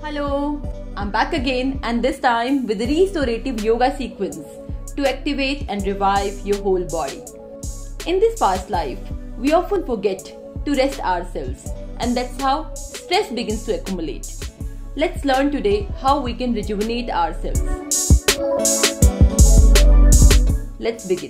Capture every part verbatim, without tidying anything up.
Hello, I'm back again and this time with the restorative yoga sequence to activate and revive your whole body. In this past life, we often forget to rest ourselves and that's how stress begins to accumulate. Let's learn today how we can rejuvenate ourselves. Let's begin.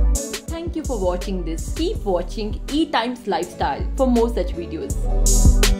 Thank you for watching this. Keep watching E Times Lifestyle for more such videos.